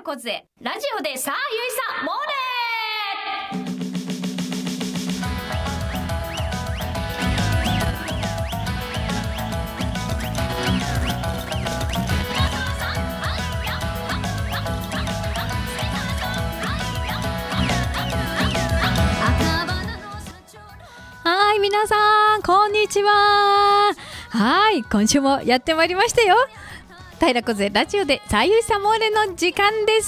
こぜラジオでさあゆいさんモーレはい、皆さんこんにちは。はい、今週もやってまいりましたよ。平子ぜラジオでさあゆいさんモーレの時間です。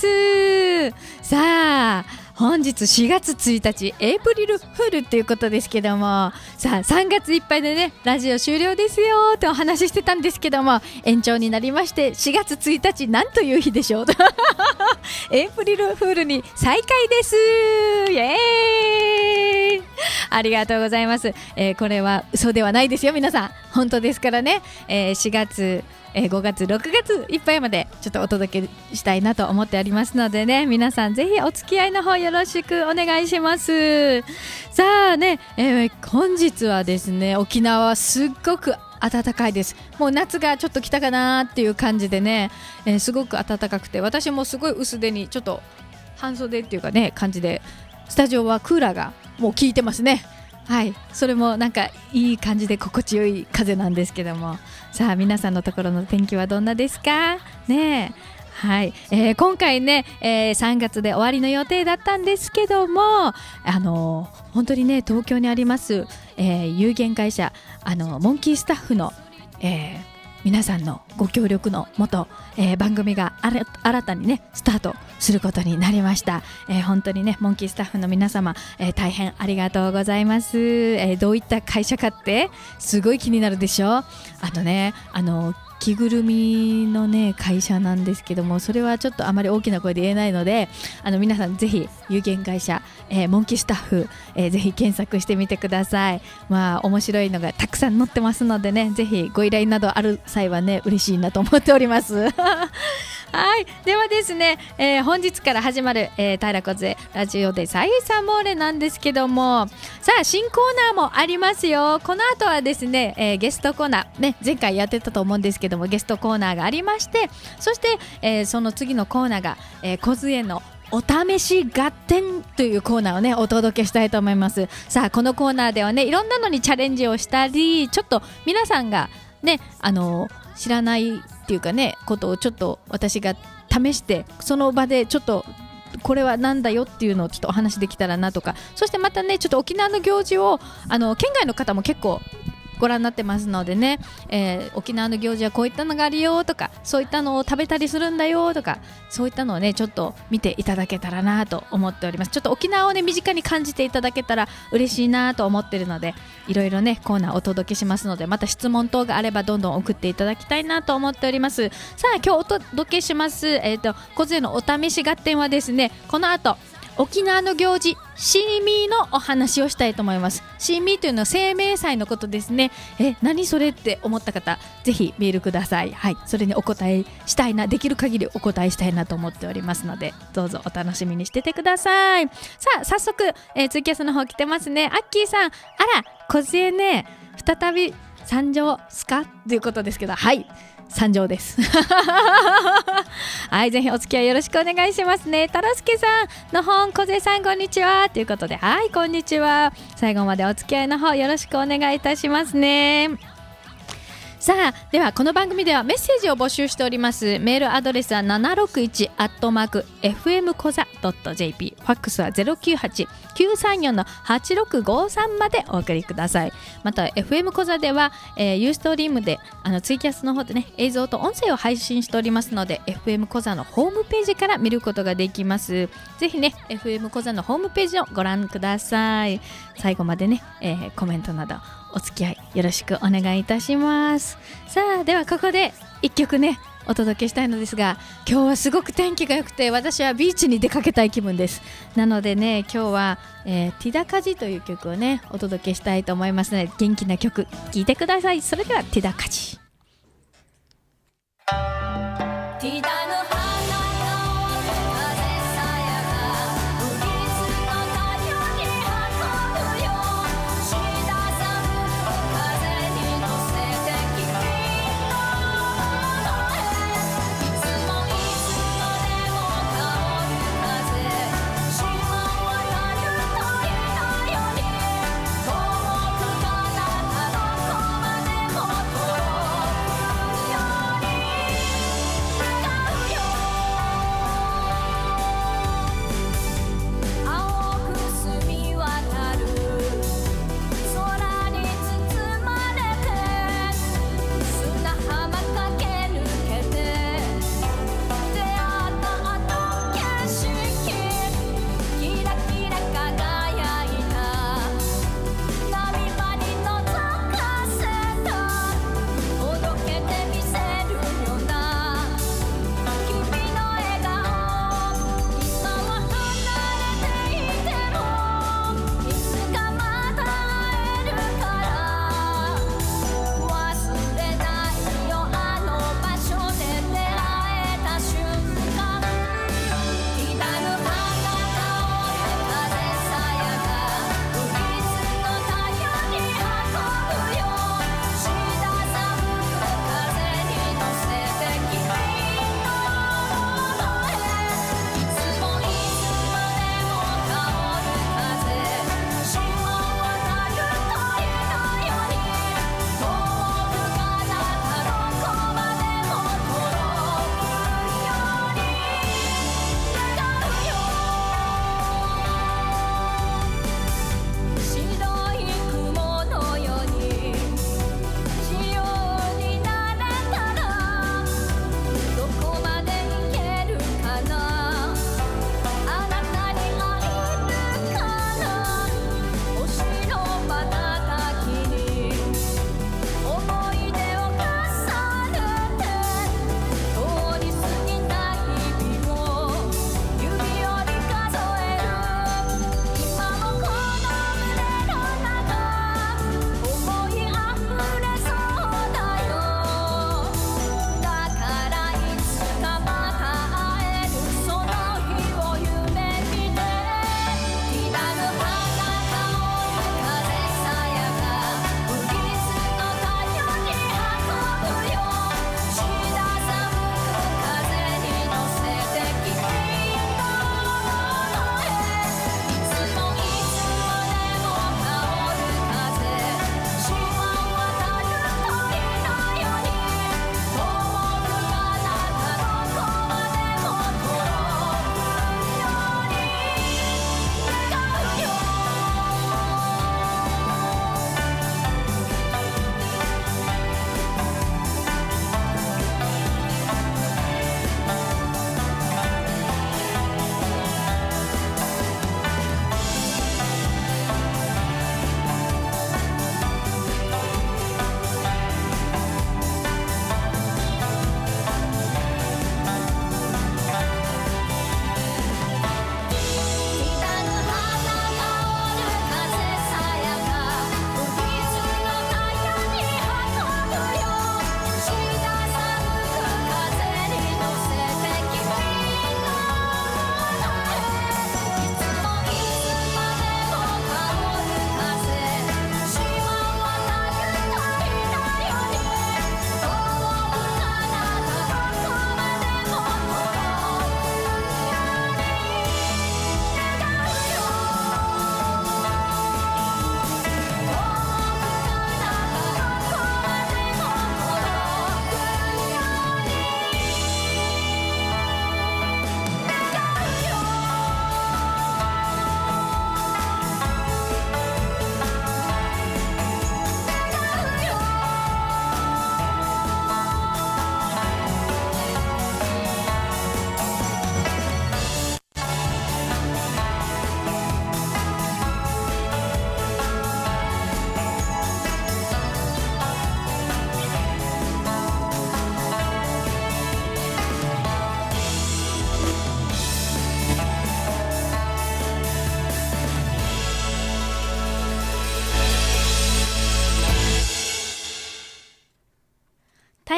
さあ本日4月1日エイプリルフールっていうことですけども、さあ3月いっぱいでねラジオ終了ですよってお話ししてたんですけども、延長になりまして4月1日なんという日でしょうエイプリルフールに再開です。イエーイ、ありがとうございます。これは嘘ではないですよ皆さん、本当ですからね。4月5月6月いっぱいまでちょっとお届けしたいなと思っておりますのでね、皆さんぜひお付き合いの方よろしくお願いします。さあね、本日はですね沖縄はすっごく暖かいです。もう夏がちょっと来たかなっていう感じでね、すごく暖かくて、私もすごい薄手にちょっと半袖っていうかね感じで、スタジオはクーラーがもう効いてますね。はい、それもなんかいい感じで心地よい風なんですけども、さあ皆さんのところの天気はどんなですかね。はい、今回ね、3月で終わりの予定だったんですけども、本当にね東京にあります、有限会社モンキースタッフの、皆さんのご協力のもと、番組が新たにねスタートすることになりました。本当にねモンキースタッフの皆様、大変ありがとうございます。どういった会社かってすごい気になるでしょ。着ぐるみのね会社なんですけども、それはちょっとあまり大きな声で言えないので、皆さんぜひ有限会社、モンキースタッフ、ぜひ検索してみてください。まあ面白いのがたくさん載ってますのでね、ぜひご依頼などある際はね嬉しいなと思っておりますはい、ではですね、本日から始まる、平子ぜラジオでさゆいさんモーレなんですけども、さあ新コーナーもありますよ。この後はですね、ゲストコーナーね、前回やってたと思うんですけどもゲストコーナーがありまして、そして、その次のコーナーが、梢のお試し合点というコーナーをねお届けしたいと思います。さあこのコーナーではねいろんなのにチャレンジをしたり、ちょっと皆さんがね知らないっていうかねことをちょっと私が試して、その場でちょっとこれはなんだよっていうのをちょっとお話できたらなとか、そしてまたねちょっと沖縄の行事を県外の方も結構ご覧になってますのでね、沖縄の行事はこういったのがあるよとか、そういったのを食べたりするんだよとか、そういったのをねちょっと見ていただけたらなと思っております。ちょっと沖縄をね身近に感じていただけたら嬉しいなと思ってるので、いろいろねコーナーお届けしますので、また質問等があればどんどん送っていただきたいなと思っております。さあ今日お届けします梢のお試し合点はですね、この後沖縄の行事シーミーのお話をしたいと思います。シーミーというのは生命祭のことですね。何それって思った方ぜひメールください。はい、それにお答えしたいな、できる限りお答えしたいなと思っておりますので、どうぞお楽しみにしててください。さあ早速、ツイキャスの方来てますね。アッキーさん、あら梢ね再び参上すかということですけど、はい参上ですはい、ぜひお付き合いよろしくお願いしますね。太郎介さんの本梢さんこんにちはということで、はいこんにちは。最後までお付き合いの方よろしくお願いいたしますね。さあではこの番組ではメッセージを募集しております。メールアドレスは 761@fmkoza.jp、 ファックスは 098-934-8653 までお送りください。また FM コザでは、ユーストリームでツイキャスの方でね映像と音声を配信しておりますので、 FM コザのホームページから見ることができます。ぜひね FM コザのホームページをご覧ください。最後までね、コメントなどお付き合いよろしくお願いいたします。さあではここで一曲ねお届けしたいのですが、今日はすごく天気が良くて私はビーチに出かけたい気分です。なのでね今日は、ティダカジという曲をねお届けしたいと思いますので、元気な曲聴いてください。それではティダカジ。ティダの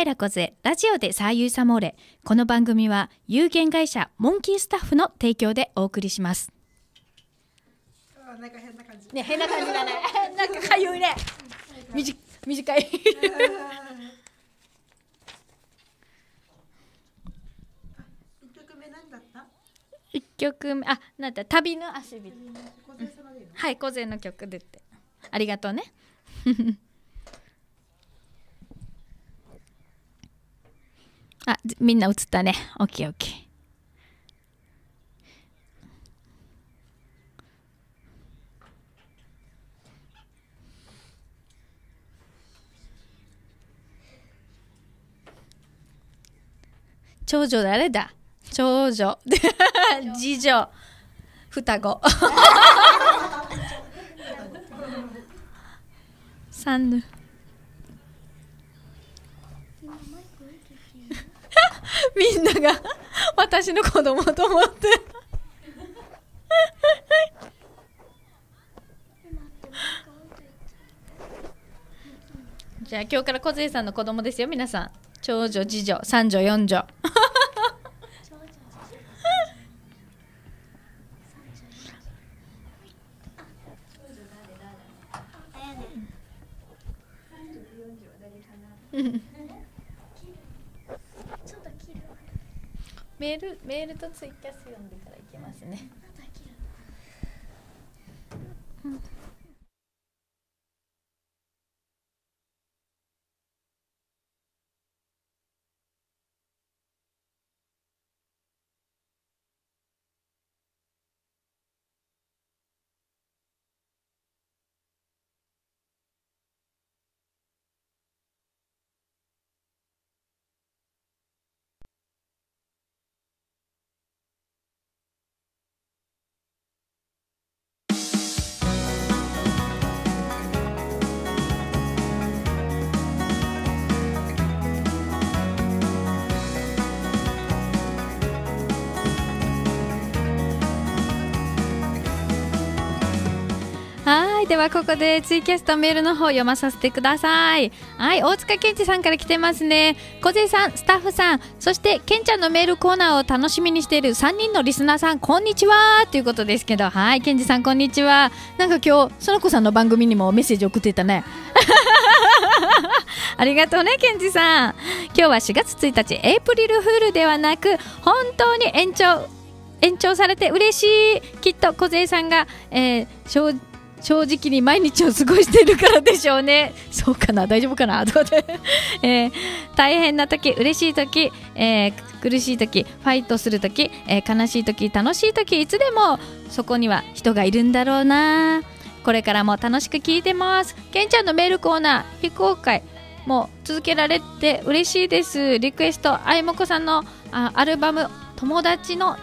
平梢ラジオでサーユイサモーレ。この番組は有限会社モンキースタッフの提供でお送りします。 なんか変な感じ。 ね、変な感じだね。なんかかゆいね。短い。 1曲目何だった？ 1曲目、なんだ、旅の足人。 小勢様でいいの？ はい、小勢の曲でって。ありがとうね。みんな映ったね。オッケーオッケー。長女誰だ？長女。次女。双子。三女。みんなが私の子供と思ってじゃあ今日から小勢さんの子供ですよ皆さん。長女、次女、三女、四女。メールとツイキャス読んでからいきますね。はい、ではここでツイキャストメールの方読まさせてください。はい、大塚健二さんから来てますね。小勢さん、スタッフさん、そしてケンちゃんのメールコーナーを楽しみにしている3人のリスナーさん、こんにちはということですけど、はい、健二さんこんにちは。なんか今日その子さんの番組にもメッセージ送ってたね。ありがとうね、健二さん。今日は4月1日エイプリルフールではなく本当に延長されて嬉しい。きっと小勢さんが、正直に毎日を過ごしているからでしょうね。そうかな、大丈夫かなとかで、大変な時、嬉しい時、苦しい時、ファイトする時、悲しい時、楽しい時、いつでもそこには人がいるんだろうな。これからも楽しく聞いてます。けんちゃんのメールコーナー非公開もう続けられて嬉しいです。リクエスト、あいもこさんのアルバム友達の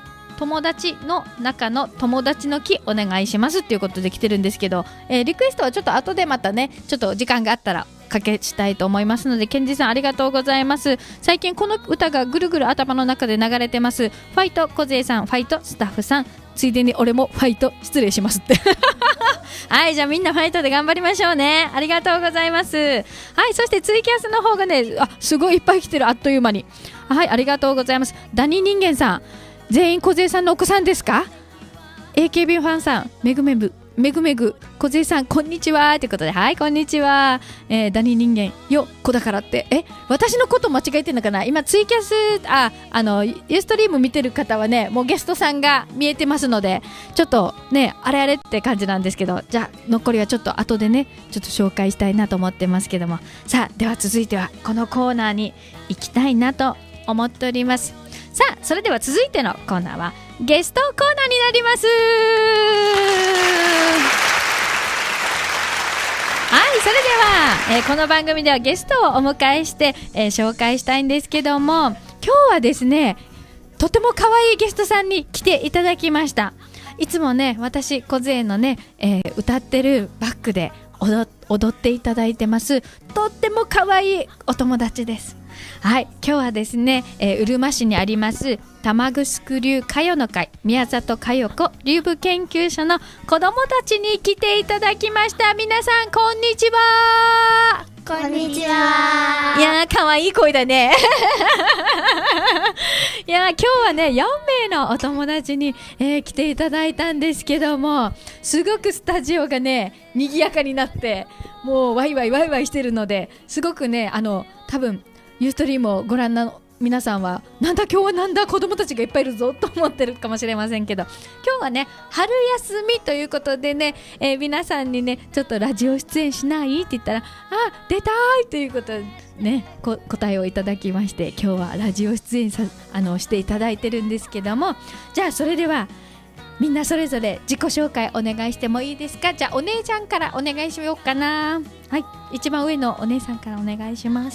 中の友達の木お願いしますっていうことで来てるんですけど、リクエストはちょっと後でまたね、ちょっと時間があったらかけしたいと思いますので、ケンジさんありがとうございます。最近この歌がぐるぐる頭の中で流れてます。ファイト小勢さん、ファイトスタッフさん、ついでに俺もファイト失礼しますってはい、じゃあみんなファイトで頑張りましょうね。ありがとうございます。はい、そしてツイキャスの方がね、すごいいっぱい来てる、あっという間に。はい、ありがとうございます。ダニ人間さん、全員小勢さんのお子さんですか？ AKB ファンさん、めぐ小勢さんこんにちはということで、はい、こんにちは。ダニ人間よ子だからって、私のこと間違えてるのかな。今ツイキャスユーストリーム見てる方はね、もうゲストさんが見えてますので、ちょっとね、あれあれって感じなんですけど、じゃあ残りはちょっと後でね、ちょっと紹介したいなと思ってますけども、さあでは続いてはこのコーナーに行きたいなと思っております。さあそれでは続いてのコーナーはゲストコーナーになります。はい、それでは、この番組ではゲストをお迎えして、紹介したいんですけども、今日はですね、とても可愛いゲストさんに来ていただきました。いつもね、私小勢のね、歌ってるバックで踊っていただいてます、とっても可愛いお友達です。はい、今日はですね、うるま市にあります玉城流歌謡の会宮里佳代子流舞研究所の子どもたちに来ていただきました。皆さんこんにちは。 こんにちは。 いやー、かわいい声だね。いやー、今日はね、4名のお友達に、来ていただいたんですけども、すごくスタジオがね、賑やかになって、もうワイワイワイワイしてるので、すごくね、多分、ユーストリームをご覧の皆さんは、なんだ今日はなんだ子供たちがいっぱいいるぞと思ってるかもしれませんけど、今日はね春休みということでね、皆さんにねちょっとラジオ出演しないって言ったら、あ、出たいということでね答えをいただきまして、今日はラジオ出演していただいてるんですけども、じゃあそれではみんなそれぞれ自己紹介お願いしてもいいですか。じゃあお姉ちゃんからお願いしようかな。はい、一番上のお姉さんからお願いします。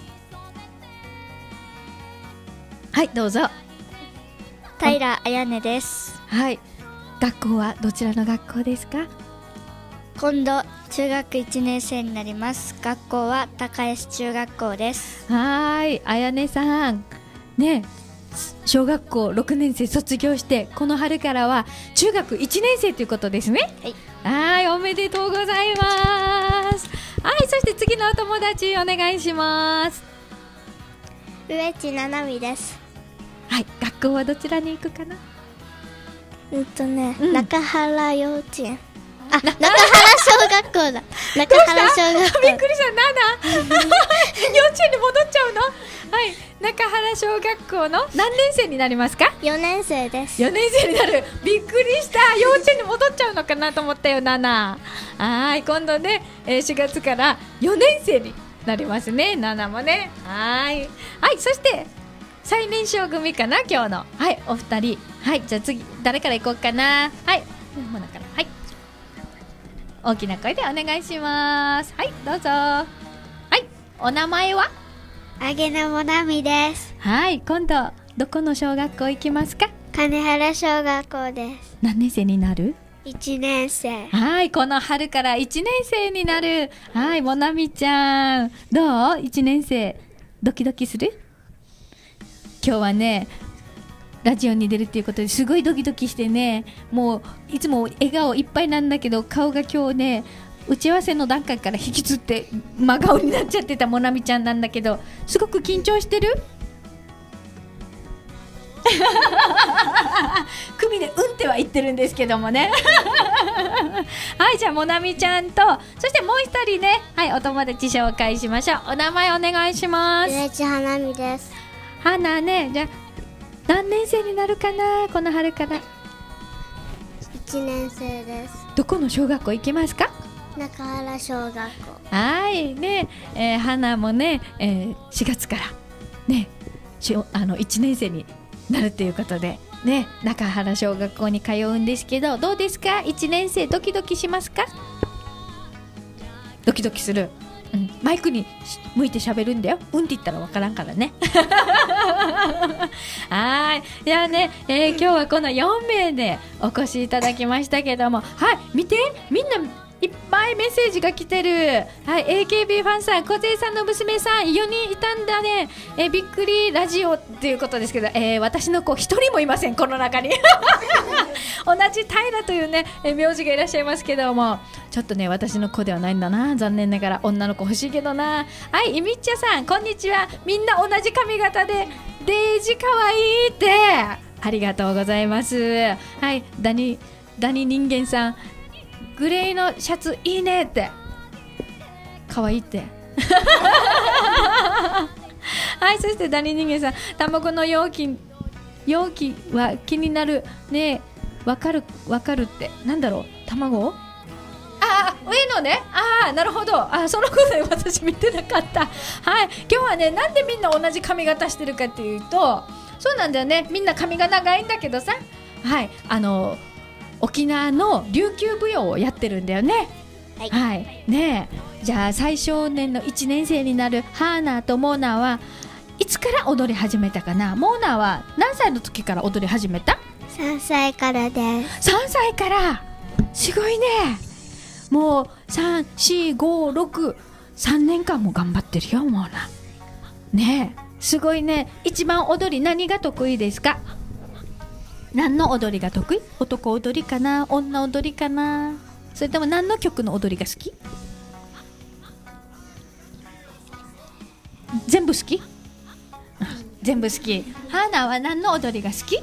はい、どうぞ。 平彩音です。 はい、学校はどちらの学校ですか。 今度中学1年生になります。学校は高安中学校です。 はい、彩音さんね、小学校6年生卒業してこの春からは中学1年生ということですね。はい、おめでとうございます。はい、そして次のお友達お願いします。 上地七海です。 はい、学校はどちらに行くかな。 中原幼稚園、中原小学校だ。中原小学校。 びっくりした。幼稚園に戻っちゃうの。はい、中原小学校の何年生になりますか。 4年生です。 4年生になる。びっくりした。幼稚園に戻っちゃうのかなと思ったよ、ナナ。はい、今度ね、4月から4年生になりますね、ナナもね。はい、そして最年少組かな、今日の。はい、お二人。はい、じゃあ次誰から行こうかな。はい、モナから。はい、大きな声でお願いします。はい、どうぞ。はい、お名前は。 あげなもなみです。 はい、今度どこの小学校行きますか。 金原小学校です。 何年生になる。 1年生。 はい、この春から1年生になる。はい、もなみちゃんどう。1年生ドキドキする。今日はねラジオに出るっていうことですごいドキドキしてね、もういつも笑顔いっぱいなんだけど、顔が今日ね打ち合わせの段階から引きつって真顔になっちゃってたもなみちゃんなんだけど、すごく緊張してる。組でうんっては言ってるんですけどもね。はい、じゃあもなみちゃんと、そしてもう一人ね、はい、お友達紹介しましょう。お名前お願いします。 上地花美です。 花ね、じゃあ何年生になるかな、この春から。 1年生です。 どこの小学校行きますか。 中原小学校。 はいね、花もね、4月からね1年生になるっていうことでね、中原小学校に通うんですけど、どうですか1年生。ドキドキしますか。ドキドキする。マイクに向いて喋るんだよ。うんって言ったらわからんからね。はい、じゃあね、今日はこの4名でお越しいただきましたけども、はい、見て、みんないっぱいメッセージが来てる。はい、AKB ファンさん、小勢さんの娘さん4人いたんだね。びっくりラジオっていうことですけど、私の子1人もいません、この中に。同じ平というね、名字がいらっしゃいますけども、ちょっとね私の子ではないんだな、残念ながら。女の子欲しいけどな。はい、いみっちゃさんこんにちは。みんな同じ髪型でデージかわいいって、ありがとうございます。はい、ダニ人間さん、グレーのシャツいいねって、かわいいって。はい、そしてダニ人間さん、卵の容器は気になるね。わかるってなんだろう。卵、上のね、なるほど。そのことで私見てなかった。はい、今日はね、なんでみんな同じ髪型してるかっていうと、そうなんだよね、みんな髪が長いんだけどさ、はい、沖縄の琉球舞踊をやってるんだよね。はい、ねえ、じゃあ最少年の1年生になるハーナーとモーナーはいつから踊り始めたかな。モーナーは何歳の時から踊り始めた。 3歳からです。 3歳から、すごいね。もう3、4、5、6、3年間も頑張ってるよ、モーナーねえ、すごいね。一番踊り何が得意ですか。何の踊りが得意。男踊りかな、女踊りかな、それとも何の曲の踊りが好き。 全部好き？全部好き。ハーナは何の踊りが好き？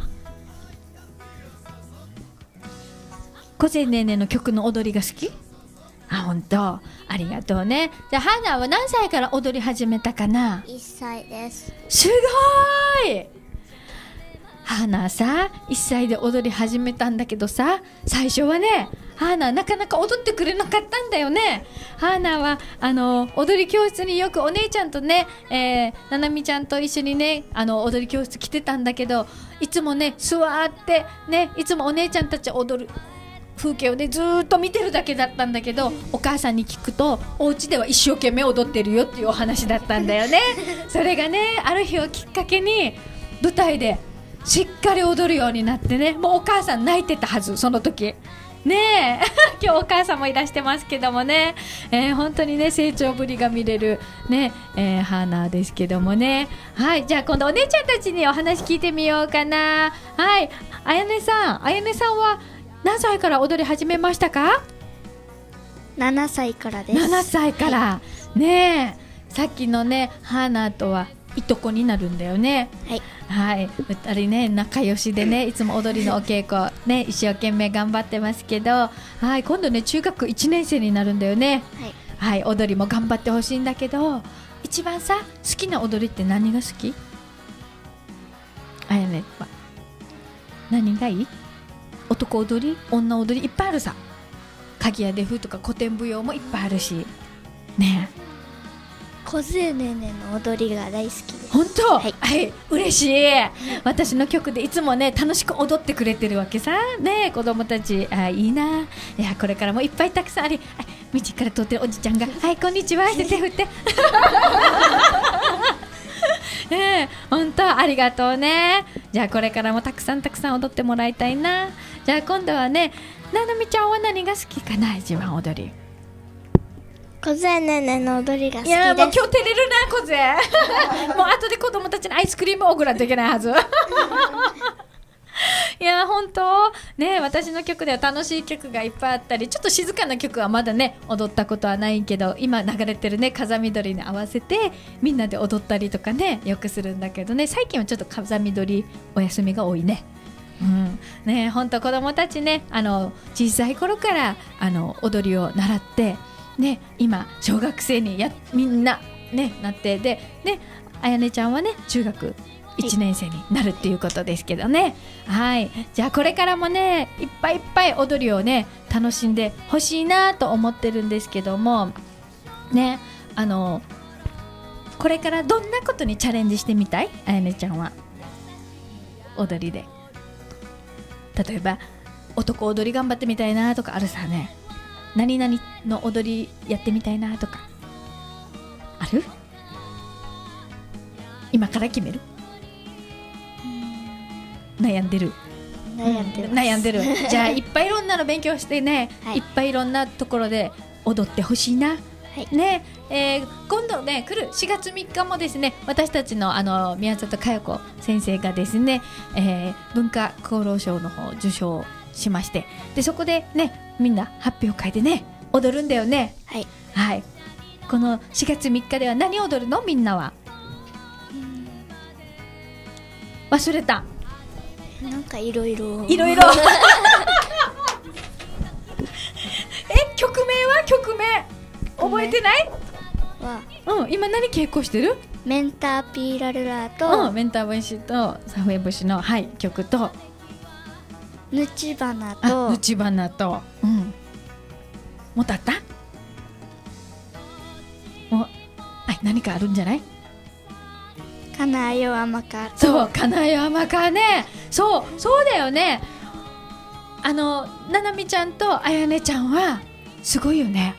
個性ねーねーの曲の踊りが好き？あ、本当。ありがとうね。じゃあハーナは何歳から踊り始めたかな 1歳です。 すごーい。ハーナさ、1歳で踊り始めたんだけどさ、最初はね、ハーナなかなか踊ってくれなかったんだよね。ハーナは踊り教室によくお姉ちゃんとね、ななみちゃんと一緒にね、踊り教室来てたんだけど、いつもね座ってね、いつもお姉ちゃんたち踊る風景をねずーっと見てるだけだったんだけど、お母さんに聞くとお家では一生懸命踊ってるよっていうお話だったんだよね。それがね、ある日をきっかけに舞台でしっかり踊るようになってね、もうお母さん泣いてたはず、その時ねえ今日お母さんもいらしてますけどもね、本当にね成長ぶりが見れるね、ハーナーですけどもね。はい、じゃあ今度お姉ちゃんたちにお話聞いてみようかな。はい、あやねさんは何歳から踊り始めましたか 7歳からです。 ？7歳から、はい、ねえ、さっきのねハーナーとはいとこになるんだよね。 はい、 はい、2人ね仲良しでね、いつも踊りのお稽古ね一生懸命頑張ってますけど、はい、今度ね中学1年生になるんだよね。はい、はい、踊りも頑張ってほしいんだけど、一番さ好きな踊りって何が好き？あやねは何がいい？男踊り、女踊りいっぱいあるさ。鍵屋で風とか古典舞踊もいっぱいあるしね。 小杖ねねの踊りが大好きです。 本当？ はい、 はい、嬉しい。私の曲でいつもね楽しく踊ってくれてるわけさね、子供たち。あ、いいな。いや、これからもいっぱいたくさんあり、道から通ってるおじちゃんがはいこんにちはって手振ってねえ、本当ありがとうね。じゃあこれからもたくさん踊ってもらいたいな。じゃあ今度はね、ななみちゃんは何が好きかな、一番踊り。 小杖ねねの踊りが好きです。 いや、もう今日照れるな、小杖もう後で子供たちにアイスクリームを送らんといけないはずいや本当ね、私の曲では楽しい曲がいっぱいあったり、ちょっと静かな曲はまだね踊ったことはないけど、今流れてるね風見鶏に合わせてみんなで踊ったりとかねよくするんだけどね、最近はちょっと風見鶏お休みが多いね。ね、本当子供たちね、小さい頃から踊りを習ってね、今小学生にみんなねなってでね、あやねちゃんはね中学1年生になるっていうことですけどね。はい、じゃあこれからもねいっぱいいっぱい踊りをね楽しんでほしいなと思ってるんですけどもね、これからどんなことにチャレンジしてみたい？あやねちゃんは踊りで、例えば男踊り頑張ってみたいなとかあるさね。何々の踊りやってみたいなとかある？今から決める？悩んでる。じゃあいっぱいいろんなの勉強してね、はい、いっぱいいろんなところで踊ってほしいな、はいね。今度ね来る4月3日もですね、私たちの宮里佳代子先生がですね、文化功労賞の方を受賞しまして、でそこでねみんな発表会でね踊るんだよね。はい、はい、この4月3日では何踊るの？みんなは忘れた？ なんかいろいろ曲名覚えてない？今何稽古してる？ メンターピーラルラーと、 メンター節とサフエ節の、はい、曲とヌチバナと、 もうたったもう、何かあるんじゃない？ かなよあまか。 そう、かなよあまかね。そうだよね。ななみちゃんとあやねちゃんはすごいよね。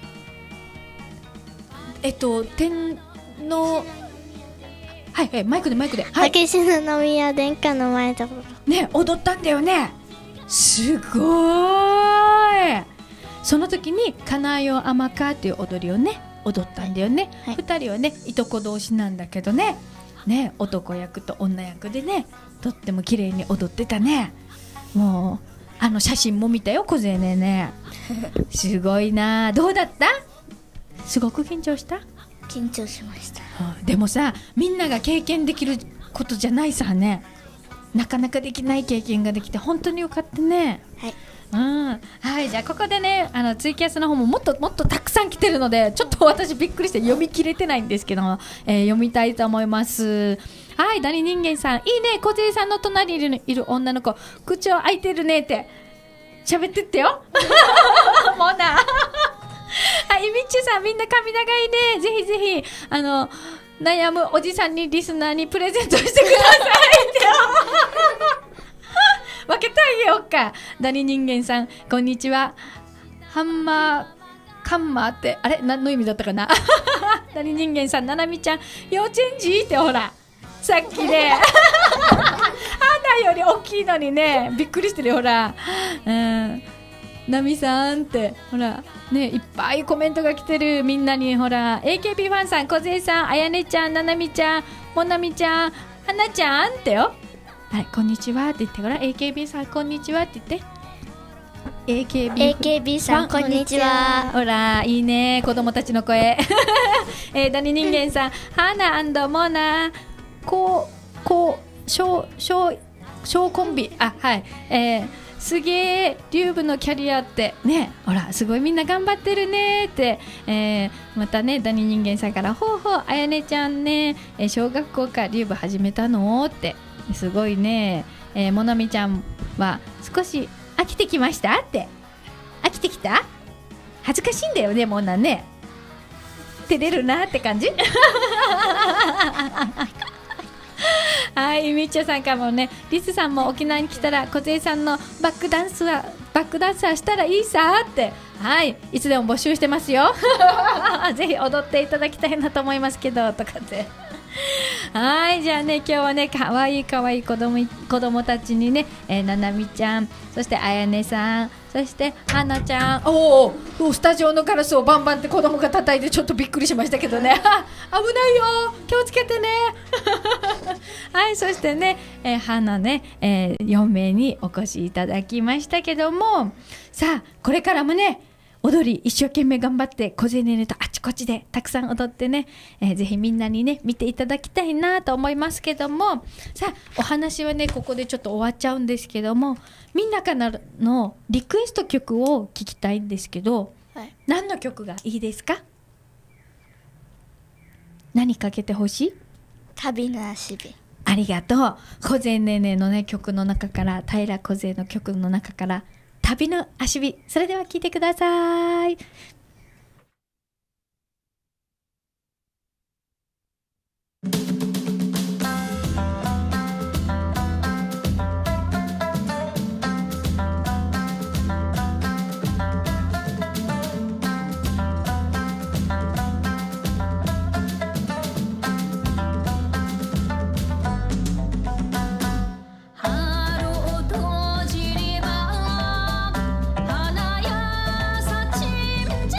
天皇、はいマイクで、はい、 秋篠宮殿下の前でね踊ったんだよね。すごーい。その時にかなよあまかっていう踊りをね踊ったんだよね。2人はねいとこ同士なんだけどね、男役と女役でねとっても綺麗に踊ってたね。もう写真も見たよ、小杖ねすごいな。どうだった？すごく緊張した？ 緊張しました。 でもさ、みんなが経験できることじゃないさね。なかなかできない経験ができて本当によかったね。 はい。 はい、じゃあここでね、ツイキャスの方ももっともっとたくさん来てるので、ちょっと私びっくりして読み切れてないんですけども、読みたいと思います。はい、ダニ人間さん、いいね、小杉さんの隣にいる女の子、口を開いてるねって喋ってってよ。もうな。はい、みっちゅさん、みんな髪長いね。ぜひぜひ悩むおじさんにリスナーにプレゼントしてくださいってよ。分けてあげようか。ダニ人間さん、こんにちは。カンマーってあれ何の意味だったかな。ダニ人間さん、ななみちゃん幼稚園児ってほらさっきね花より大きいのにねびっくりしてるよほら。ナミさんってほらね、いっぱいコメントが来てる。みんなにほら AKB ファンさん、小杉さん、あやねちゃん、ななみちゃん、もなみちゃん、はなちゃんってよ。はい、こんにちはって言ってから AKB さんこんにちはって言って。 AKB さんこんにちは。 ほらいいね子供たちの声。ダニ人間さん、はな&モナ小コンビ、はい、すげえリュウブのキャリアってね、ほらすごいみんな頑張ってるねって、またねダニ人間さんからほうほうあやねちゃんね、小学校からリュウブ始めたのってすごいね。もなみちゃんは少し飽きてきましたって。飽きてきた？恥ずかしいんだよね、もうなんね照れるなって感じ。はい、みっちょさんからもね、リスさんも沖縄に来たら小杉さんのバックダンサーしたらいいさって。はい、いつでも募集してますよ。ぜひ踊っていただきたいなと思いますけどとかって。はい、じゃあね、今日はね、かわいいかわいい子供たちにね、ななみちゃん、そしてあやねさん、そしてはなちゃん、スタジオのガラスをバンバンって子供が叩いてちょっとびっくりしましたけどね。危ないよ、気をつけてね。はい、そしてね、はなね、4名にお越しいただきましたけども、さあこれからもね踊り一生懸命頑張って小銭ネとあちこちでたくさん踊ってね、ぜひみんなにね見ていただきたいなと思いますけども、さあお話はねここでちょっと終わっちゃうんですけども、みんなからのリクエスト曲を聞きたいんですけど、 はい、 何の曲がいいですか？何かけてほしい？ 旅の足火。 ありがとう。小銭ねねのね曲の中から、平小銭の曲の中から旅の足火、それでは聴いてください。 春を閉じれば花やさちんじ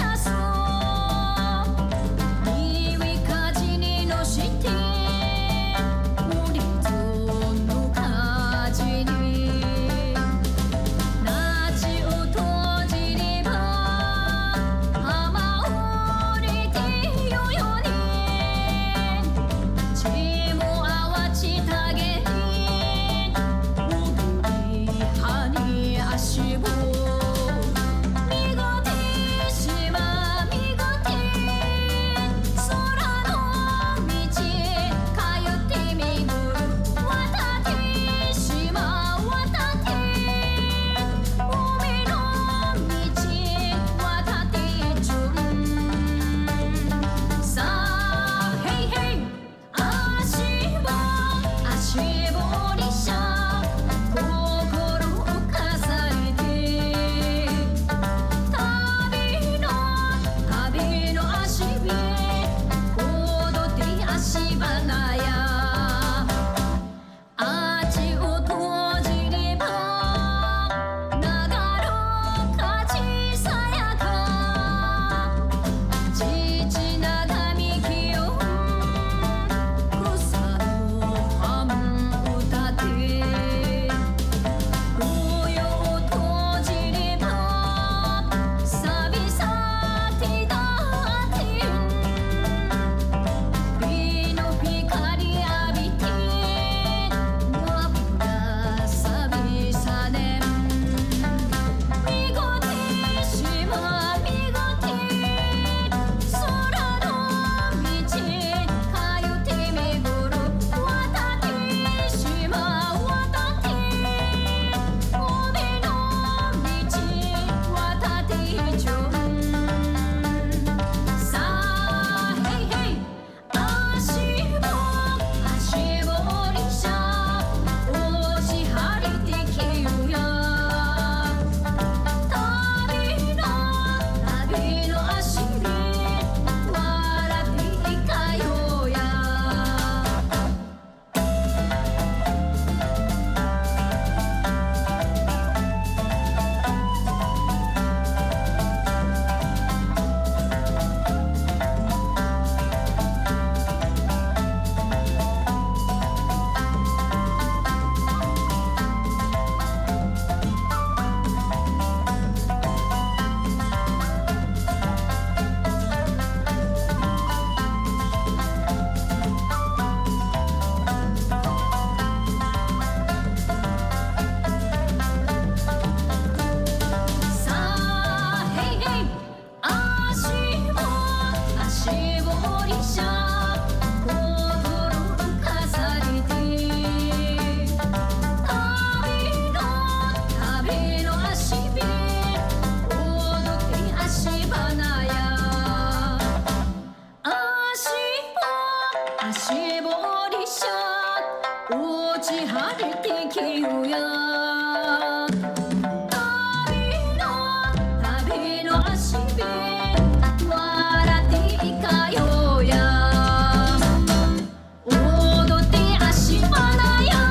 きるよ旅の足火笑っていかようや踊って足払や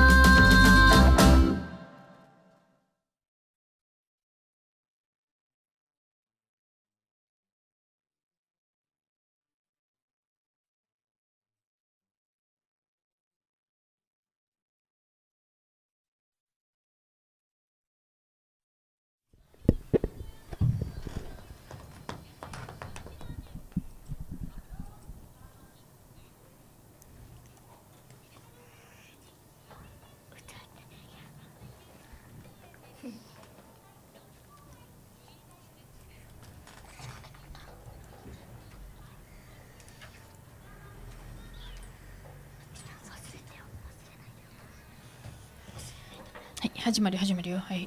はい、始まるよ。はい。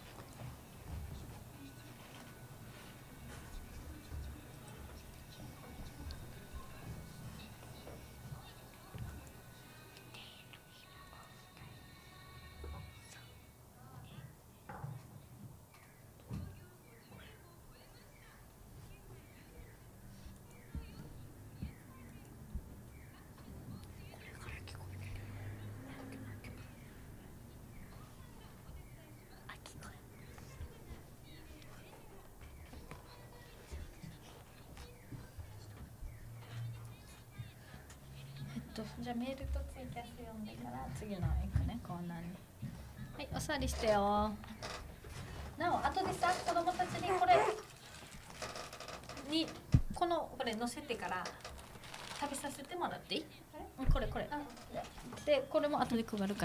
じゃあメールとツイキャス読んでから次の行くねコーナーに。はい、お座りしてよ。なお後でさ子供たちにこれ乗せてから食べさせてもらっていい？これでこれも後で配るから。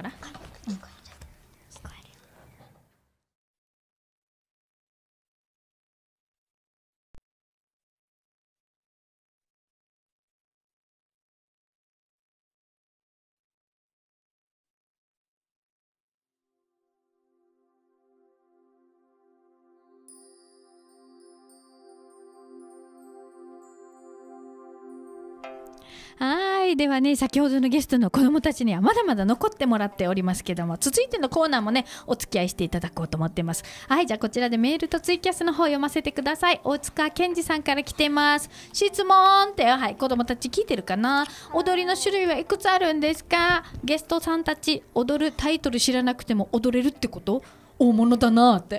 はい、ではね、先ほどのゲストの子どもたちにはまだまだ残ってもらっておりますけども、続いてのコーナーもねお付き合いしていただこうと思ってます。はい、じゃあこちらでメールとツイキャスの方読ませてください。大塚健二さんから来てます。質問って、はい、子どもたち聞いてるかな。踊りの種類はいくつあるんですか。ゲストさんたち、踊るタイトル知らなくても踊れるってこと？大物だなって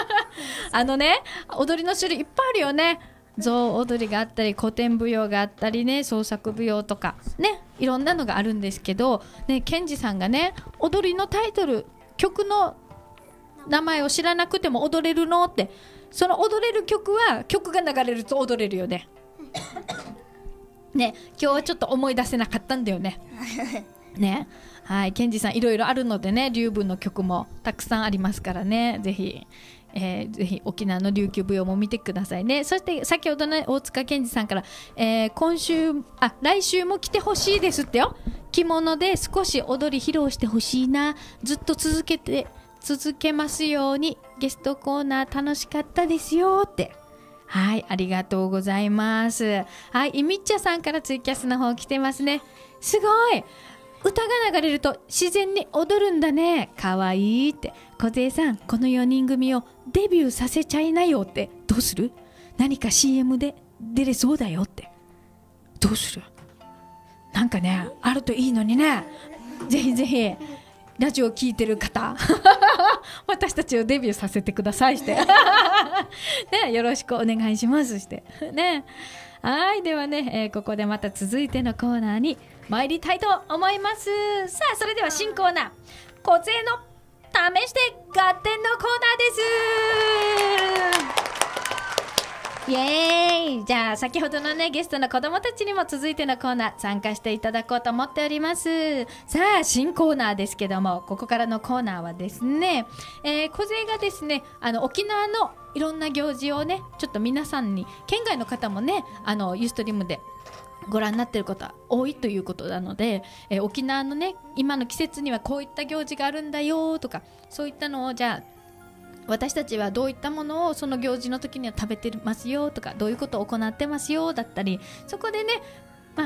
踊りの種類いっぱいあるよね。象踊りがあったり古典舞踊があったりね、創作舞踊とかね、いろんなのがあるんですけどね、ケンジさんがね踊りのタイトル、曲の名前を知らなくても踊れるのって、その踊れる曲は曲が流れると踊れるよねね、今日はちょっと思い出せなかったんだよねね、はい、ケンジさんいろいろあるのでね、龍文の曲もたくさんありますからね、ぜひぜひ沖縄の琉球舞踊も見てくださいね。そして先ほどね大塚健二さんから、来週も来てほしいですってよ。着物で少し踊り披露してほしいな、ずっと続けますように、ゲストコーナー楽しかったですよって。はい、ありがとうございます。はい、いみっちゃさんからツイキャスの方来てますね。すごい、歌が流れると自然に踊るんだね、かわいいって。小勢さん、この4人組をデビューさせちゃいなよって。どうする？何か CM で出れそうだよって。どうする？なんかねあるといいのにね。ぜひぜひラジオ聞いてる方私たちをデビューさせてくださいしてね、よろしくお願いしますしてね。はい、ではね、ここでまた続いてのコーナーに参りたいと思います。さあ、それでは新コーナー、小勢の試して合点のコーナーです。イエーイ。じゃあ先ほどのねゲストの子どもたちにも続いてのコーナー参加していただこうと思っております。さあ新コーナーですけども、ここからのコーナーはですね、小勢がですね沖縄のいろんな行事をねちょっと皆さんに、県外の方もねユーストリームでご覧になっていることは多いということなので、沖縄のね今の季節にはこういった行事があるんだよとか、そういったのをじゃあ私たちはどういったものをその行事の時には食べてますよとか、どういうことを行ってますよだったり、そこでね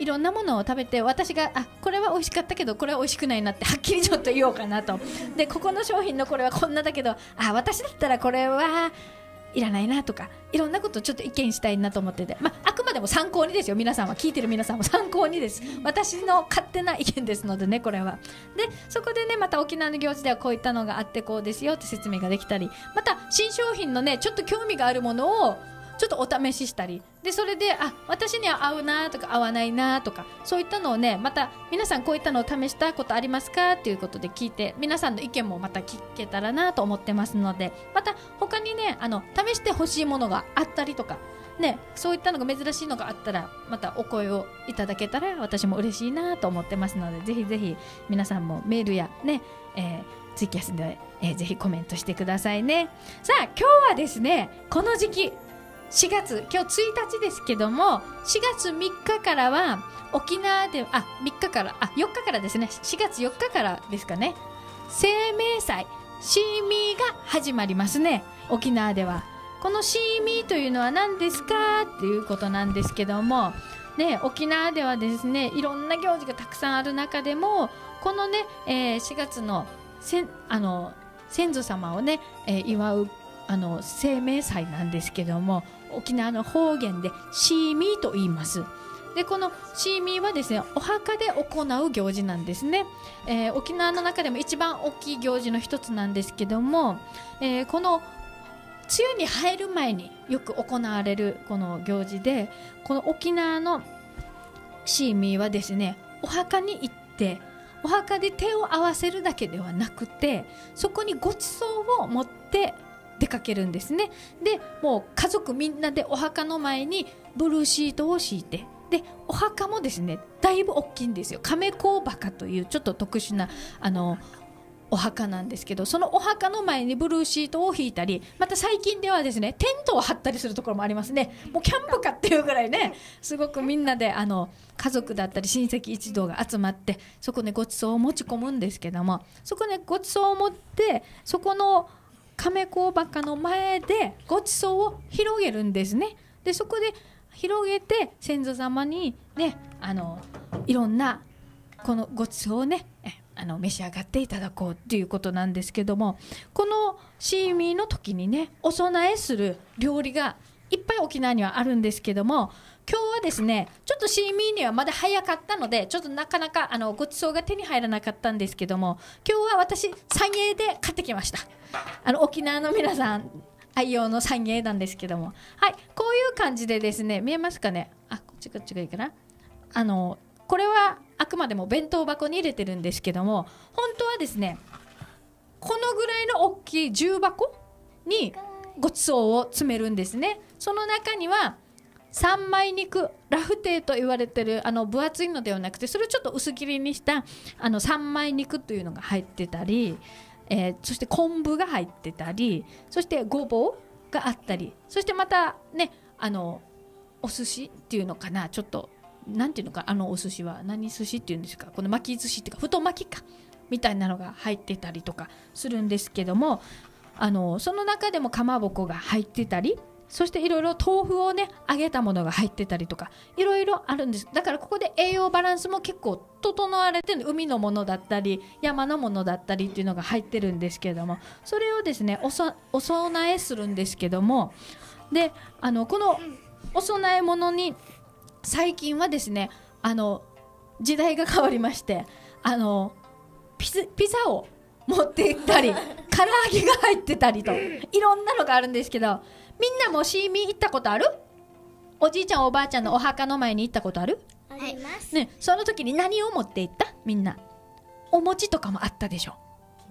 いろんなものを食べて、私がこれは美味しかったけどこれは美味しくないなってはっきりちょっと言おうかなと。でここの商品のこれはこんなだけど私だったらこれはいらないなとか、いろんなことをちょっと意見したいなと思ってて、あくまでも参考にですよ。皆さんは、聞いてる皆さんも参考にです。私の勝手な意見ですのでね、これは。でそこでね、また沖縄の行事ではこういったのがあってこうですよって説明ができたり、また新商品のねちょっと興味があるものをちょっとお試ししたりで、それで私には合うなとか合わないなとか、そういったのをね、また皆さんこういったのを試したことありますかっていうことで聞いて、皆さんの意見もまた聞けたらなと思ってますので、また他にね試してほしいものがあったりとかね、そういったのが珍しいのがあったらまたお声をいただけたら私も嬉しいなと思ってますので、ぜひぜひ皆さんもメールやね、ツイキャスで、ぜひコメントしてくださいね。さあ今日はですね、この時期4月、今日1日ですけども、4月3日からは沖縄で3日から4日からですね、4月4日からですかね、生命祭シーミーが始まりますね。沖縄ではこのシーミーというのは何ですかっていうことなんですけどもね、沖縄ではですねいろんな行事がたくさんある中でもこのね、4月の先祖様をね、祝う生命祭なんですけども、沖縄の方言でシーミーと言います。でこのシーミーはですねお墓で行う行事なんですね。沖縄の中でも一番大きい行事の一つなんですけども、この梅雨に入る前によく行われるこの行事で、この沖縄のシーミーはですねお墓に行ってお墓で手を合わせるだけではなくて、そこにごちそうを持って出かけるんですね。でもう家族みんなでお墓の前にブルーシートを敷いて、でお墓もですねだいぶ大きいんですよ。亀甲墓というちょっと特殊なお墓なんですけど、そのお墓の前にブルーシートを引いたり、また最近ではですねテントを張ったりするところもありますね。もうキャンプかっていうぐらいね、すごくみんなで家族だったり親戚一同が集まってそこでごちそうを持ち込むんですけども、そこでごちそうを持ってそこの亀甲墓の前でごちそうを広げるんですね。でそこで広げて先祖様にねいろんなこのごちそうをね召し上がっていただこうということなんですけども、このシーミーの時にねお供えする料理がいっぱい沖縄にはあるんですけども、今日はですねちょっとシーミーにはまだ早かったのでちょっとなかなかごちそうが手に入らなかったんですけども、今日は私三栄で買ってきました。沖縄の皆さん愛用の三栄なんですけども、はい、こういう感じでですね、見えますかね、こっちがいいかな、これはあくまでも弁当箱に入れてるんですけども、本当はですねこのぐらいの大きい重箱にごちそうを詰めるんですね。その中には三枚肉、ラフテーと言われてる分厚いのではなくて、それをちょっと薄切りにした三枚肉というのが入ってたり、そして昆布が入ってたり、そしてごぼうがあったり、そしてまたねお寿司っていうのかな、ちょっとなんていうのか、お寿司は何寿司っていうんですか、この巻き寿司っていうか太巻きかみたいなのが入ってたりとかするんですけども、その中でもかまぼこが入ってたり、そしていろいろ豆腐をね揚げたものが入ってたりとかいろいろあるんです。だからここで栄養バランスも結構整われてる、海のものだったり山のものだったりっていうのが入ってるんですけれども、それをですねお供えするんですけども、でこのお供え物に最近はですね時代が変わりまして、ピザを持っていったり唐揚げが入ってたりといろんなのがあるんですけど、みんなもシーミー行ったことある？おじいちゃんおばあちゃんのお墓の前に行ったことある？ あります、 ね、その時に何を持って行った？みんなお餅とかもあったでしょ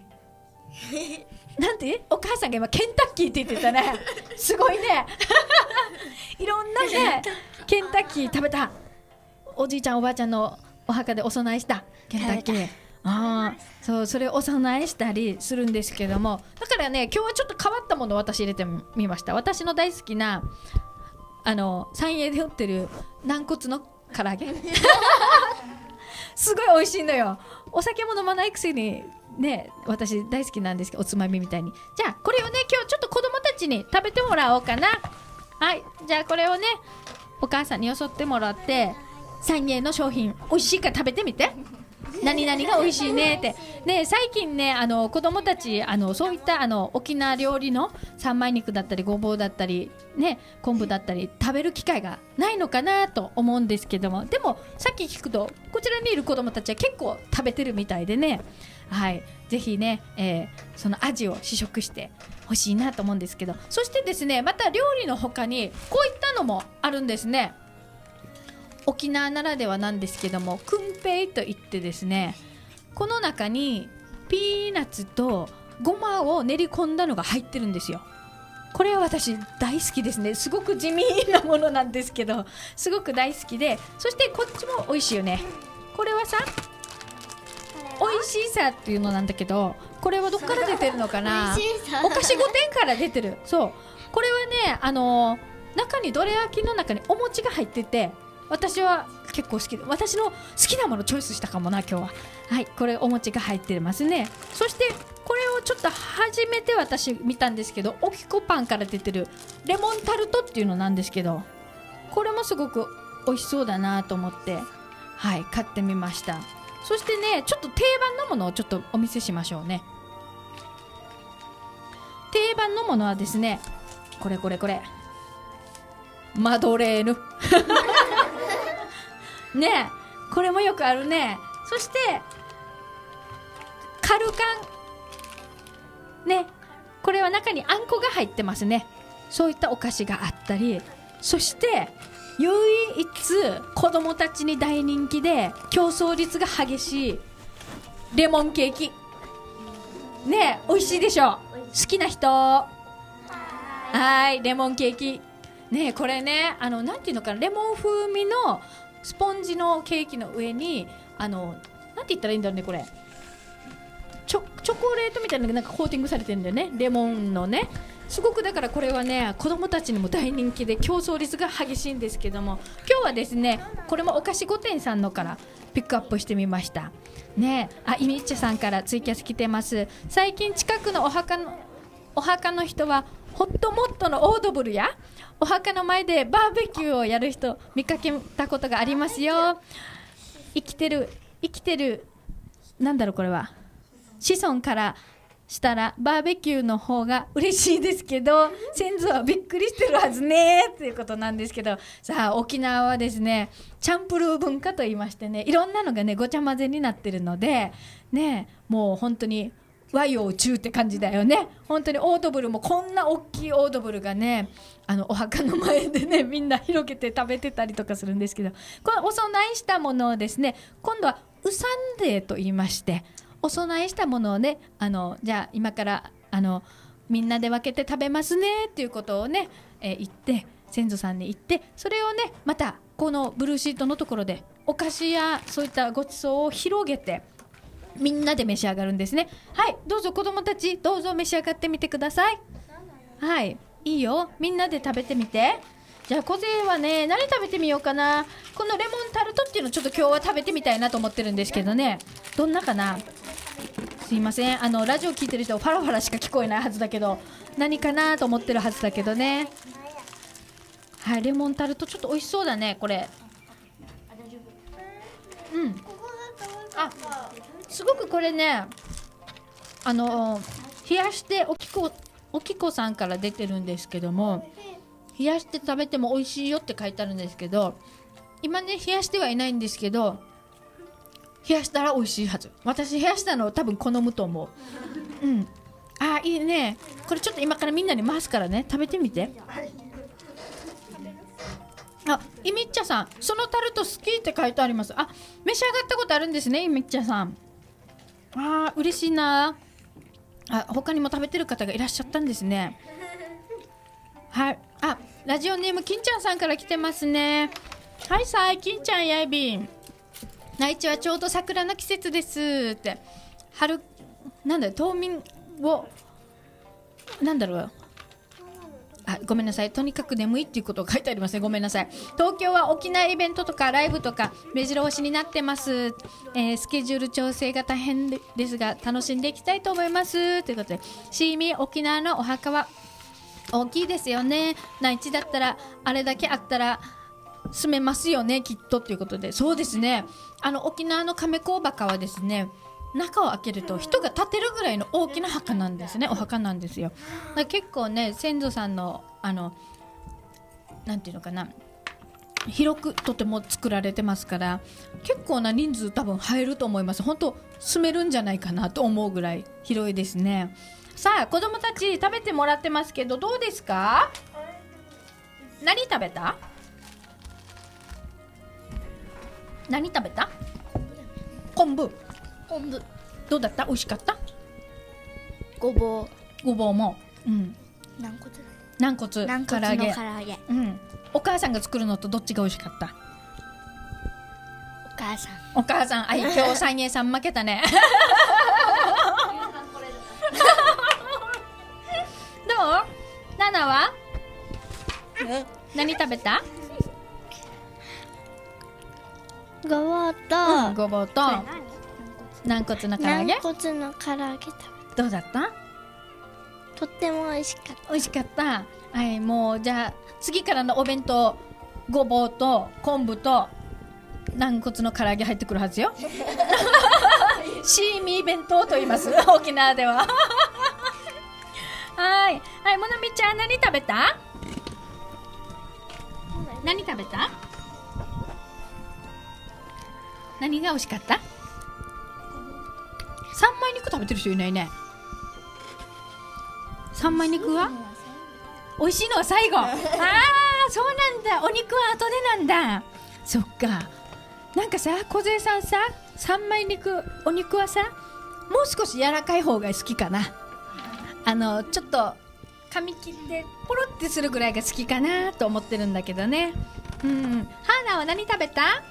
なんてお母さんが今ケンタッキーって言ってたねすごいねいろんなねケンタッキー食べた。おじいちゃんおばあちゃんのお墓でお供えしたケンタッキー、そう、それをお供えしたりするんですけども、だからね今日はちょっと変わったものを私入れてみました。私の大好きな三栄で売ってる軟骨の唐揚げすごい美味しいのよ。お酒も飲まないくせにね私大好きなんですけど、おつまみみたいに。じゃあこれをね今日ちょっと子供たちに食べてもらおうかな。はい、じゃあこれをねお母さんによそってもらって、 三栄の商品美味しいから食べてみて。何々が美味しいねってね、最近ね子供たちそういった沖縄料理の三枚肉だったりごぼうだったりね昆布だったり食べる機会がないのかなと思うんですけども、でもさっき聞くとこちらにいる子供たちは結構食べてるみたいでね、はいぜひね、その味を試食してほしいなと思うんですけど、そしてですねまた料理の他にこういったのもあるんですね。沖縄ならではなんですけども、クンペイといってですね、この中にピーナッツとごまを練り込んだのが入ってるんですよ。これは私大好きですね。すごく地味なものなんですけどすごく大好きで、そしてこっちも美味しいよね。これはさ美味しさっていうのなんだけど、これはどっから出てるのかなお菓子5点から出てる。そうこれはね中にどら焼きの中にお餅が入ってて、私は結構好きで、私の好きなものチョイスしたかもな今日は。はい、これお餅が入ってますね。そしてこれをちょっと初めて私見たんですけど、おきこパンから出てるレモンタルトっていうのなんですけど、これもすごく美味しそうだなと思ってはい買ってみました。そしてねちょっと定番のものをちょっとお見せしましょうね。定番のものはですねこれマドレーヌねえこれもよくあるね。そしてカルカンね、これは中にあんこが入ってますね。そういったお菓子があったり、そして唯一子供たちに大人気で競争率が激しいレモンケーキねえ美味しいでしょ。好きな人はいレモンケーキねえこれねなんていうのかな、レモン風味のスポンジのケーキの上になんて言ったらいいんだろうね、これチョコレートみたいなのがなんかコーティングされてるんだよね、レモンのね。すごくだからこれはね子供たちにも大人気で競争率が激しいんですけども、今日はですねこれもお菓子5点さんのからピックアップしてみましたね。イミッチャさんからツイキャス来てます。最近近くのお墓の人はホットモットのオードブルやお墓の前でバーベキューをやる人見かけたことがありますよ。生きてるなんだろうこれは子孫からしたらバーベキューの方が嬉しいですけど先祖はびっくりしてるはずねっていうことなんですけど、さあ沖縄はですねチャンプルー文化といいましてね、いろんなのがねごちゃ混ぜになってるのでね、もう本当に和洋中って感じだよね。本当にオードブルもこんな大きいオードブルがねお墓の前でねみんな広げて食べてたりとかするんですけど、このお供えしたものをですね今度はウサンデーと言いまして、お供えしたものをねじゃあ今からみんなで分けて食べますねっていうことをね、言って先祖さんに言って、それをねまたこのブルーシートのところでお菓子やそういったごちそうを広げてみんなで召し上がるんですね。はい、どうぞ子供たちどうぞ召し上がってみてください。はい、いいよ、みんなで食べてみて。じゃあ小勢はね何食べてみようかな。このレモンタルトっていうのちょっと今日は食べてみたいなと思ってるんですけどね、どんなかな。すいませんラジオ聞いてる人ファラファラしか聞こえないはずだけど何かなと思ってるはずだけどね。はい、レモンタルトちょっと美味しそうだねこれ。うんすごくこれね冷やしておきこさんから出てるんですけども、冷やして食べても美味しいよって書いてあるんですけど、今ね冷やしてはいないんですけど冷やしたら美味しいはず。私冷やしたのを多分好むと思う。うん、いいね。これちょっと今からみんなに回すからね食べてみて。イミッチャさんそのタルト好きって書いてあります。召し上がったことあるんですねイミッチャさん。嬉しいな。他にも食べてる方がいらっしゃったんですね。はい、ラジオネーム金ちゃんさんから来てますね。はいさい金ちゃんやいびん、内地はちょうど桜の季節ですって。春なんだ冬眠をなんだろう、ごめんなさい、とにかく眠いっていうことが書いてありますね。ごめんなさい。東京は沖縄イベントとかライブとか目白押しになってます、スケジュール調整が大変ですが楽しんでいきたいと思いますということで、シーミー沖縄のお墓は大きいですよね。内地だったらあれだけあったら住めますよねきっとっていうことで、そうですね、沖縄の亀甲墓はですね、中を開けると人が立てるぐらいの大きな墓なんですね、お墓なんですよ。だから結構ね、先祖さんのなんていうのかな、広くとても作られてますから、結構な人数多分入ると思います。本当住めるんじゃないかなと思うぐらい広いですね。さあ子供たち食べてもらってますけど、どうですか？何食べた？何食べた？昆布。どうだった？美味しかった？ ごぼごぼうも、うん、 う、軟骨軟骨の唐揚げ。 うん、お母さんが作るのとどっちが美味しかった？ お母さん。 お母さん、今日三栄さん負けたねどう？ナナは何食べた？ ごぼうと、 ごぼうと軟骨の唐揚げ。 軟骨の唐揚げ食べどうだった？ とっても美味しかった。 美味しかった。はい、もうじゃあ次からのお弁当、ごぼうと昆布と軟骨の唐揚げ入ってくるはずよシーミー弁当と言います沖縄でははい、はい、もなみちゃん何食べた？何食べた？何が美味しかった？三枚肉食べてる人いないね。三枚肉は美味しいのは最後。ああ、そうなんだ。お肉は後でなんだ。そっか。なんかさ、小勢さんさ、三枚肉、お肉はさ、もう少し柔らかい方が好きかな。ちょっと噛み切ってポロってするぐらいが好きかなと思ってるんだけどね。うん。ハーナは何食べた？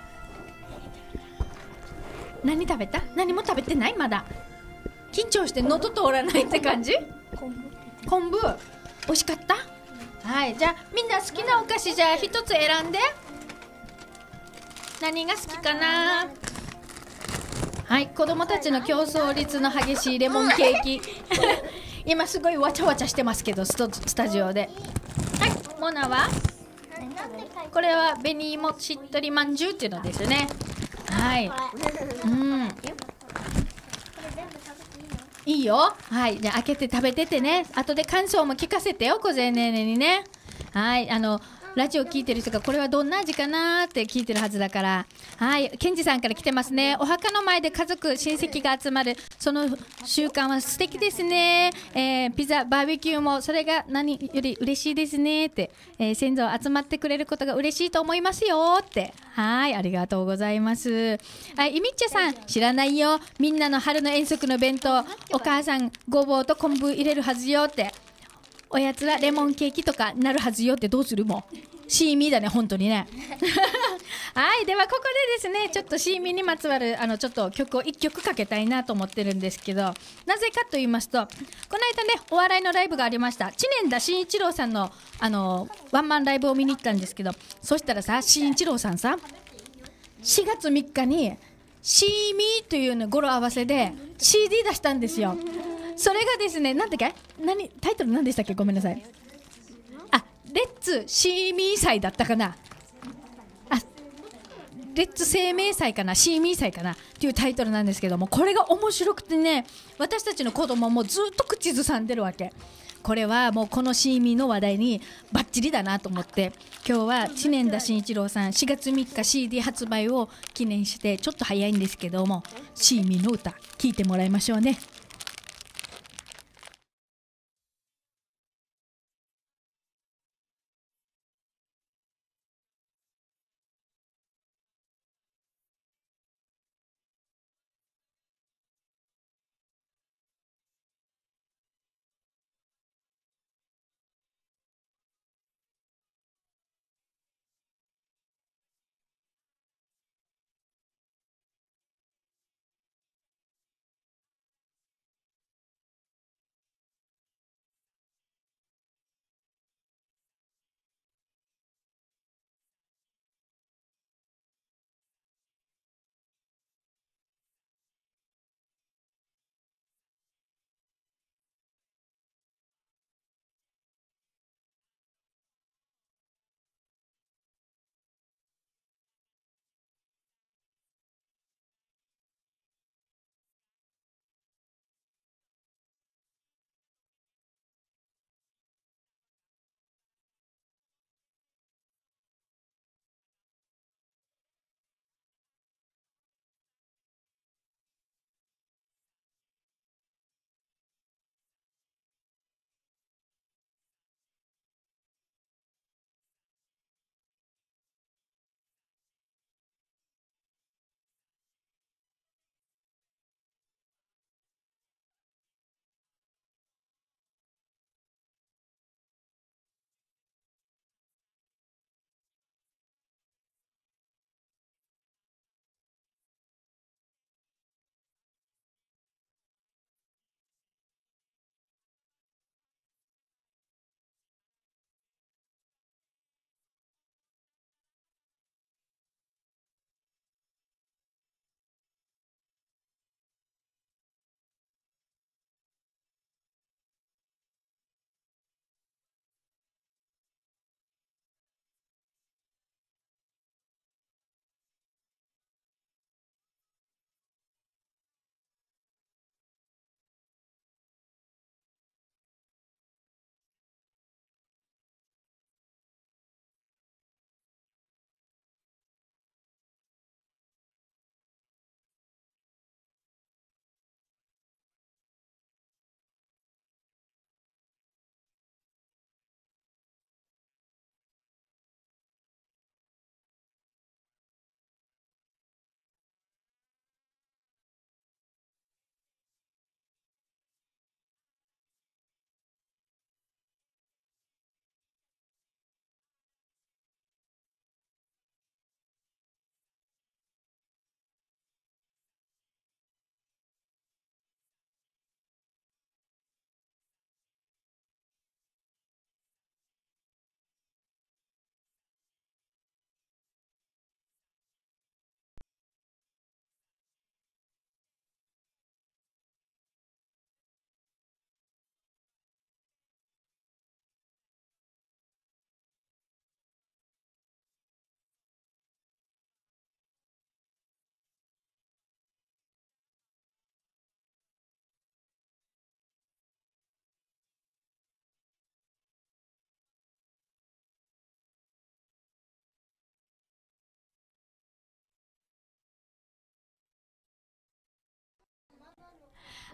何食べた？何も食べてない？まだ緊張して喉通らないって感じ？昆布美味しかった？はい、じゃあみんな好きなお菓子じゃあ一つ選んで。何が好きかな？はい、子供たちの競争率の激しいレモンケーキ今すごいわちゃわちゃしてますけど、スタジオで。はい、モナはこれは紅芋しっとりまんじゅうっていうのですね。はい、うん、いいよ。はい、じゃあ開けて食べててね。後で感想も聞かせてよ、小勢ねーねにね。はい、ラジオ聞いてる人がこれはどんな味かなーって聞いてるはずだから。はい、ケンジさんから来てますね。お墓の前で家族親戚が集まるその習慣は素敵ですね。ピザバーベキューもそれが何より嬉しいですねって、先祖集まってくれることが嬉しいと思いますよって。はい、ありがとうございます。はい、イミッチャさん知らないよ。みんなの春の遠足の弁当、お母さんごぼうと昆布入れるはずよって。おやつはレモンケーキとかなるはずよって。どうする？もうシーミーだね本当にねはい、ではここでですね、ちょっとシーミーにまつわるちょっと曲を1曲かけたいなと思ってるんですけど、なぜかと言いますと、この間ねお笑いのライブがありました。知念田真一郎さんのワンマンライブを見に行ったんですけど、そしたらさ、真一郎さんさ4月3日にシーミーというね語呂合わせで CD 出したんですよ。それがですね、なんだっけ、タイトル何でしたっけ、ごめんなさい。レッツシーミー祭だったかな。レッツ生命祭かな、シーミー祭かなっていうタイトルなんですけども、これが面白くてね、私たちの子供もずっと口ずさんでるわけ。これはもうこのシーミーの話題にバッチリだなと思って、今日は知念田真一郎さん4月3日 CD 発売を記念して、ちょっと早いんですけども、シーミーの歌聴いてもらいましょうね。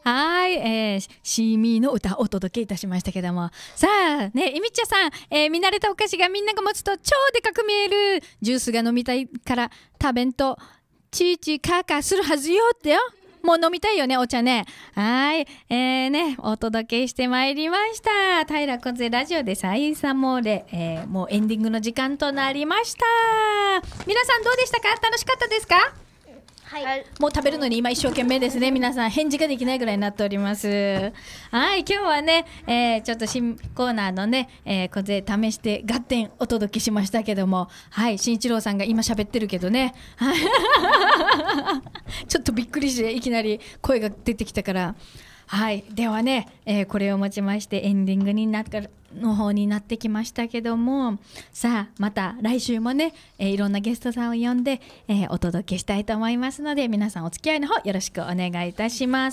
はい、シーミーの歌をお届けいたしましたけども、さあね、いみっちゃさん、見慣れたお菓子がみんなが持つと超でかく見える。ジュースが飲みたいから食べんとチーチーカーカーするはずよってよ。もう飲みたいよね、お茶ね。はい、ね、お届けしてまいりました。平子ぜラジオでサイサモーレ、もうエンディングの時間となりました。皆さんどうでしたか？楽しかったですか？ はい。 もう食べるのに今一生懸命ですね。皆さん返事ができないぐらいになっております。はい、今日はね、ちょっと新コーナーのね、小勢試して合点お届けしましたけども、はい、新一郎さんが今喋ってるけどね、ちょっとびっくりしていきなり声が出てきたから。はい、ではね、これをもちましてエンディングになったの方になってきましたけども、さあまた来週もね、いろんなゲストさんを呼んで、お届けしたいと思いますので、皆さんお付き合いの方よろしくお願いいたします。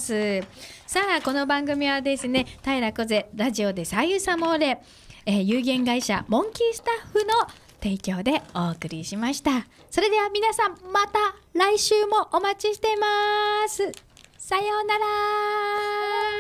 さあこの番組はですね、平子ぜラジオで左右サモーレ、有限会社モンキースタッフの提供でお送りしました。それでは皆さんまた来週もお待ちしてます。さようなら。